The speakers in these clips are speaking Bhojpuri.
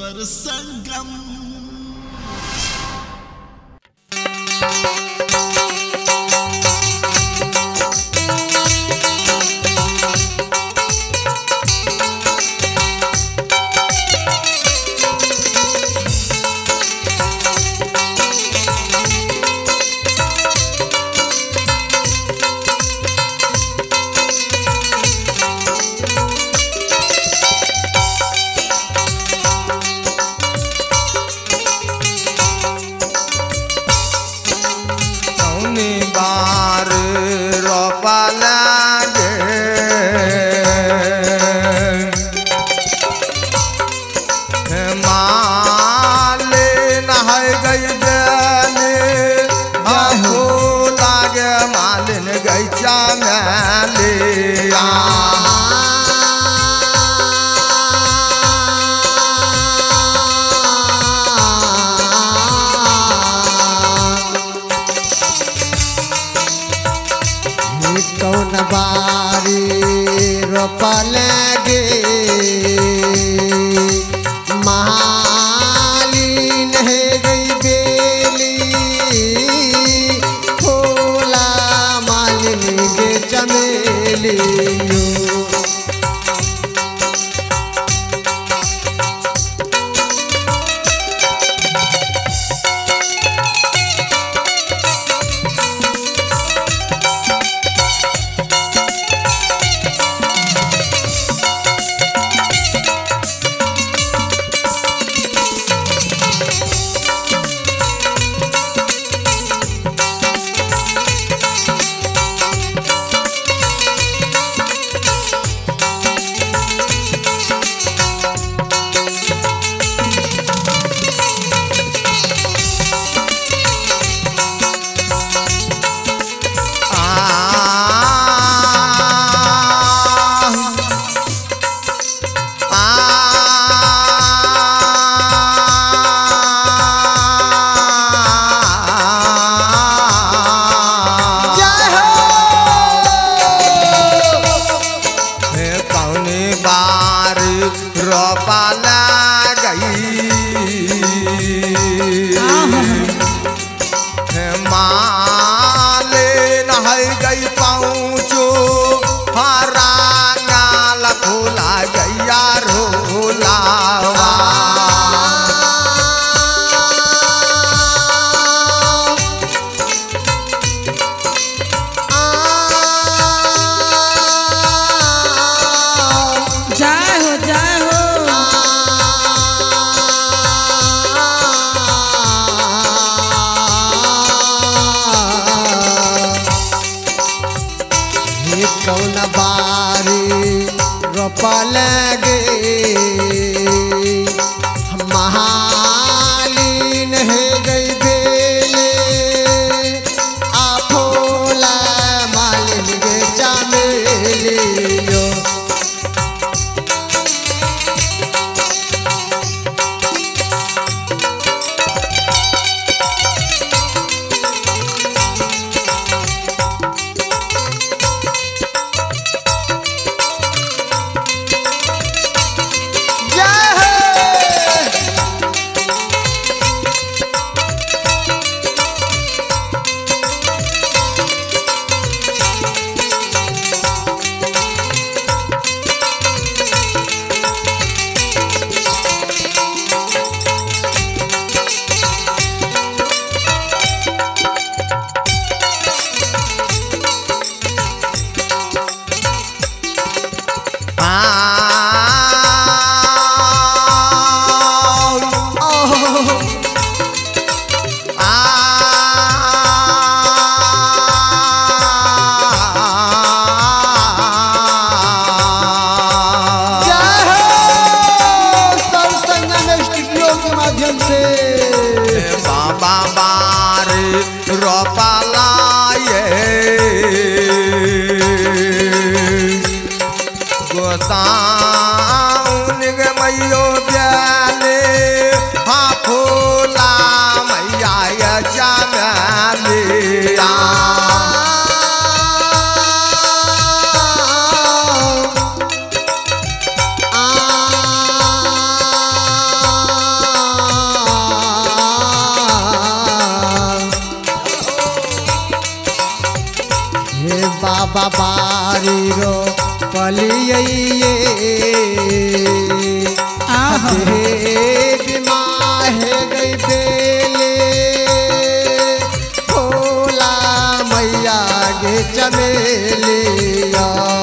स्वर संगम। कौन बारी रोपल गे मालिन है गई बेली फूला मालिन गे चमेली। कौन बारी रोपल गे महालीन है गई बेले आ फूला मालिन गे चमेलियो। गोसाउन गे मैयो ब्याले हा फूला मैया चमेलिया। बारी रो पलिये माहे गई बेले फूला मैया गे चमेलिया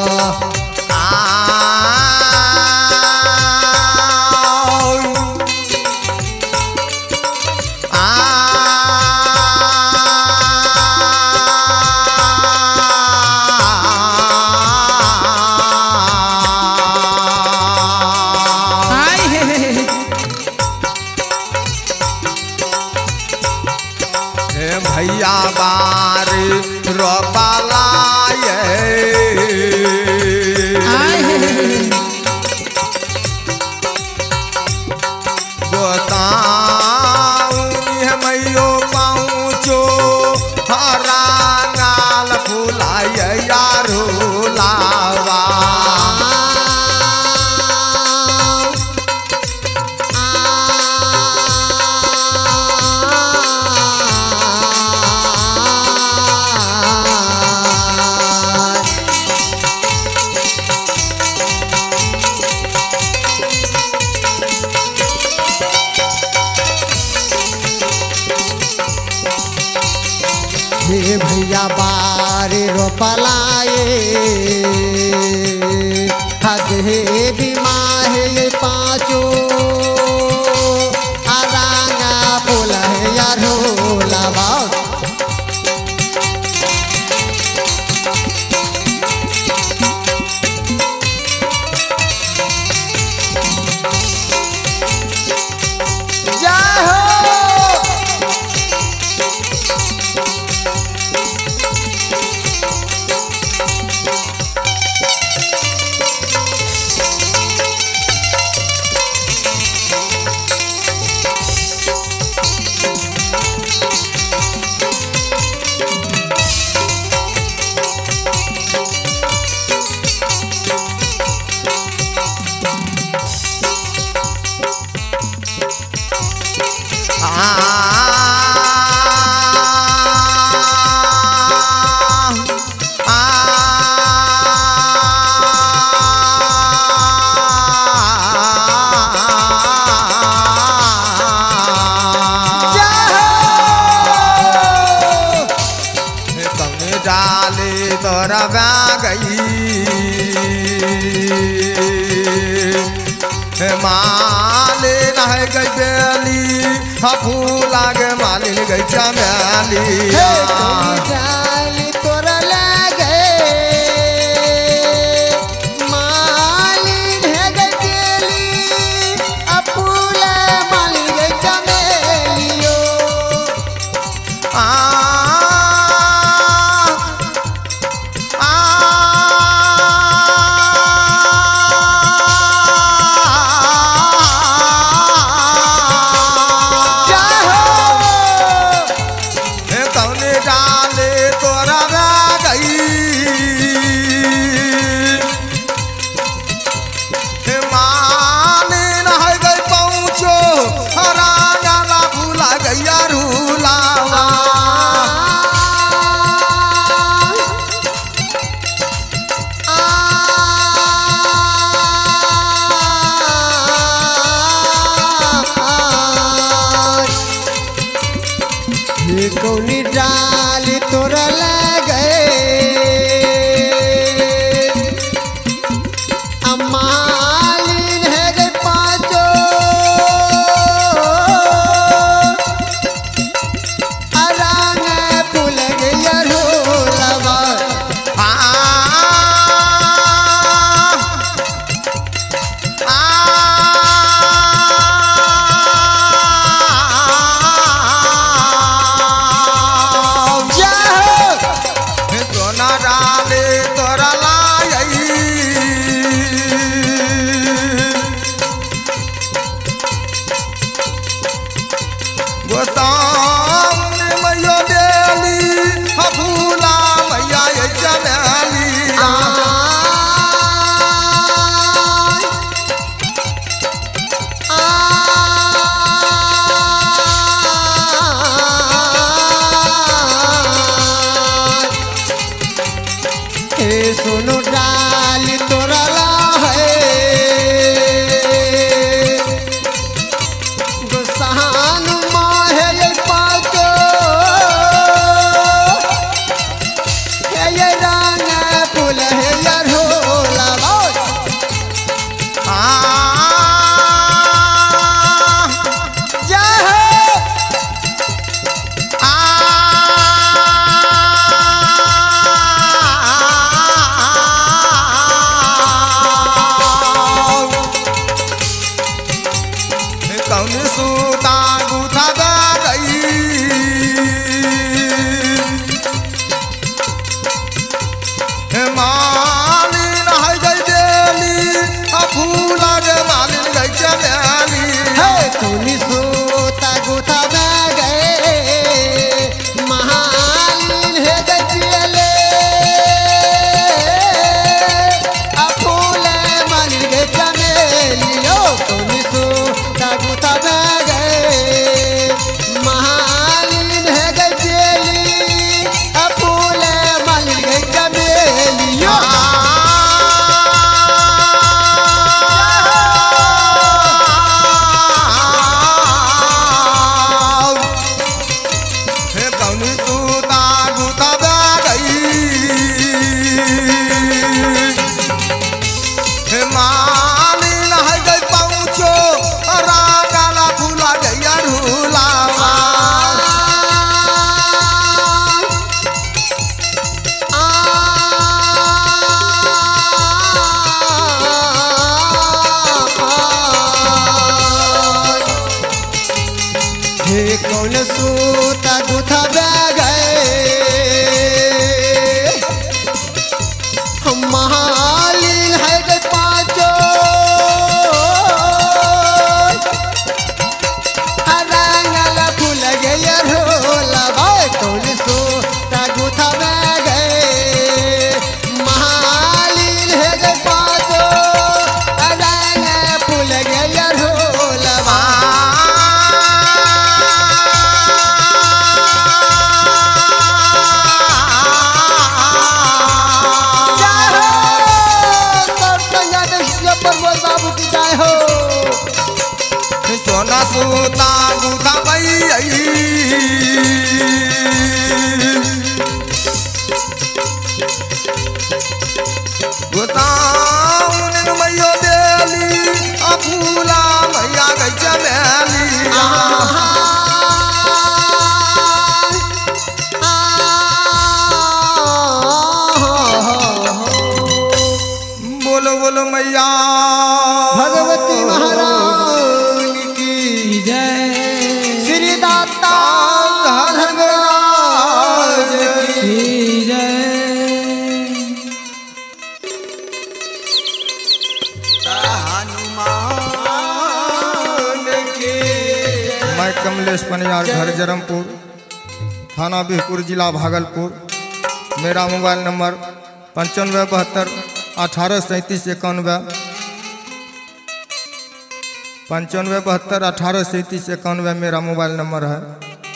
भैया बारी रोपलाए मैयो पहुँचो हरा गाल फुलाए यारो लावा भैया बारी रोपलाए हगे भी माहे पाँचो आरांगा बोला है यारो लावा तोरा गई माले रह गई बेली फूला गे मालिन गई चमेली तोरा लगे मालिन है गई बेली फूला मालिन गई चमेलियो डाले तोरा गुथा में गए महालिन है गई बेली फूले मालिन गई चमेलिया कौन सूता गुथा गए महालिन है गए पाँचो रंगल फूल गया रोला भाई कौन सूता गुथा गए महालिन है गए पाँचो रंगल फूल गया रोला बाबू की जाए हो सोना सूता गुथा भई गुताउन मैयो देली फूला मैया गई चमेली बोलो बोलो मैया भगवती महारानी की जय श्री दाता धर्मराज की जय हनुमान की मैं कमलेश पनियार घर जरमपुर थाना बिहपुर जिला भागलपुर। मेरा मोबाइल नंबर 9572 1837 91 9572 1837 91 मेरा मोबाइल नंबर है।